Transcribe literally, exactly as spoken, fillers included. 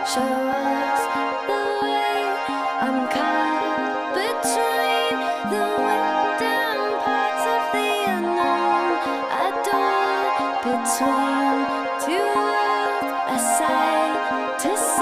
show us the way. I'm caught between the wind and parts of the unknown. I don't between two worlds, a sight to see.